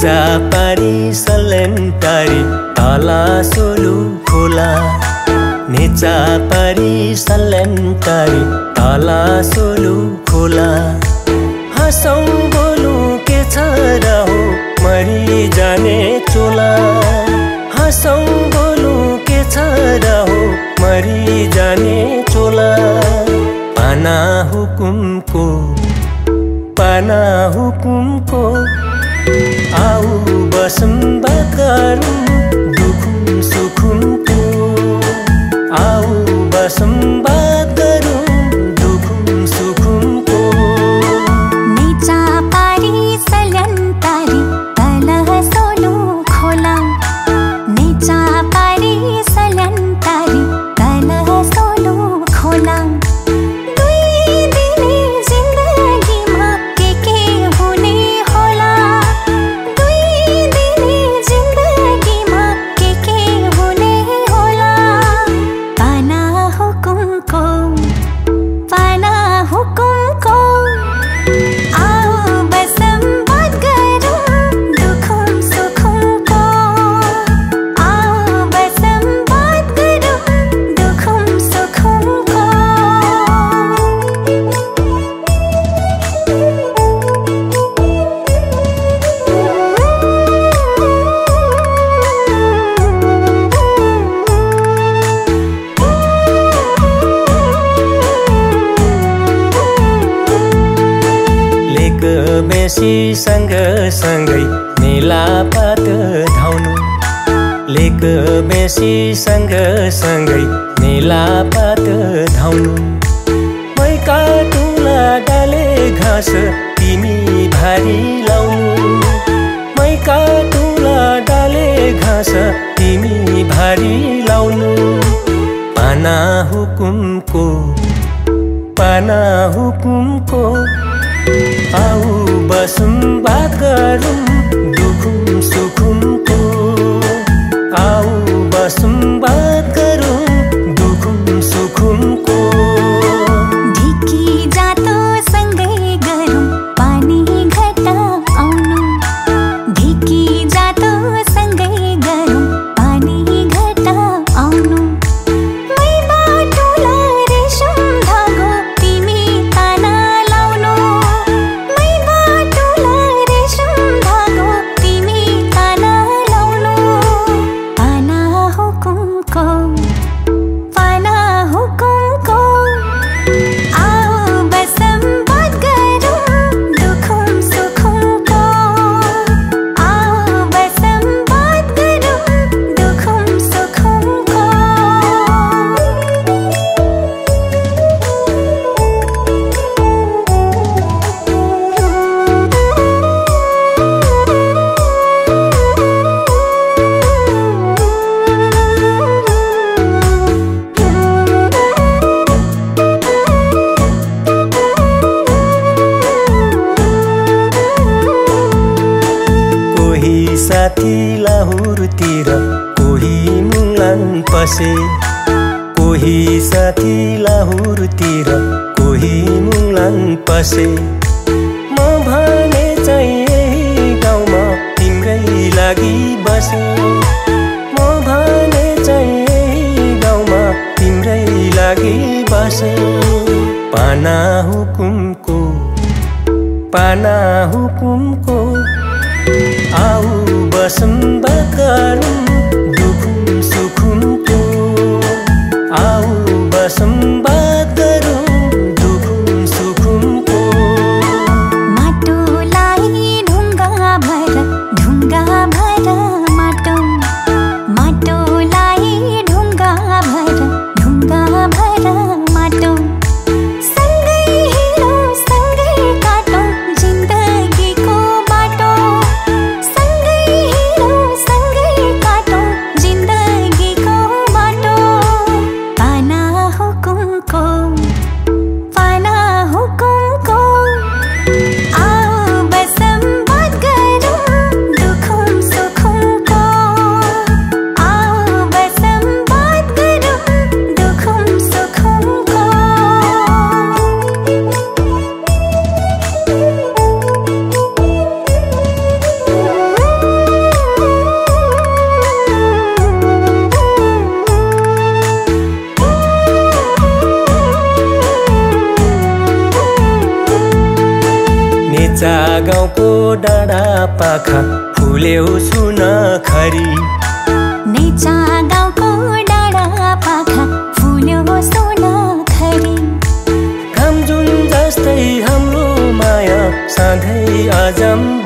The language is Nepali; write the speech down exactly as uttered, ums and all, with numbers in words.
नेचा पारी सलेन्टारी तला सोलु खोला नेचा पारी सलेन्टारी तला सोलु खोला हँसौँ बोलौँ के छ र हो मरि जाने चोला हँसौँ बोलौँ के छ र हो मरि जाने चोला पाना हुकुमको पाना हुकुमको आऊ बसौँ बात गरौँ दुखुम सुखुमको आऊ बसौँ बात गरौँ दुखुम सुखुमको नेचा पारी सलेन्टारी तला सोलु खोला नेचा पारी सलेन्टारी तला सोलु खोला बेसी सँग सँगै मेलापात धाउनु लेक बेसी सँग सँगै मेलापात धाउनु मै काटुला डाले घाँस तिमी भारी लाउनु मै काटुला डाले घाँस तिमी भारी लाउनु पाना हुकुमको पाना हुकुमको आऊ बसौँ बात गरौँ दुखुम सुखुमको आऊ बसौँ बात गरौँ दुखुम सुखुमको ढिकी जातो सँगै गरौँ पानी घटा आउनु ढिकी जातो सँगै गरौँ पानी घटा आउनु मै बाटोला रेशम धागो तिमी ताना लाउनु मै बाटोला रेशम धागो तिमी ताना लाउनु पाना हुकुमको पाना हुकुमको आऊ बसौँ बात गरौँ दुखुम सुखुमको आऊ बसौँ बात गरौँ दुखुम सुखुमको कोही साथी लाहुरतिर कोही मुलान पसे कोही साथी लाहुरतिर कोही मुलान पसे म भने चाहिँ यही गाउँमा तिम्रै लागि बसे म भने चाहिँ यही गाउँमा तिम्रै लागि बसे पाना हुकुमको पाना हुकुमको आऊ बसौँ बात गरौँ दुखुम सुखुमको आऊ बसौँ बात गरौँ दुखुम सुखुमको माटोलाई ढुङ्गा भर ढुङ्गा भर माटो माटोलाई ढुङ्गा भर ढुङ्गा भर माटो सँगै हिँडौँ सँगै काटौँ जिन्दगीको बाटो सँगै हिँडौँ सँगै काटौँ गाउँको डाँडा पाखा फुल्यो सुन खरी नेचा गाउँको डाँडा पाखा फुल्यो सुन खरी घाम जुन जस्तै हाम्रो माया सधैँ अजम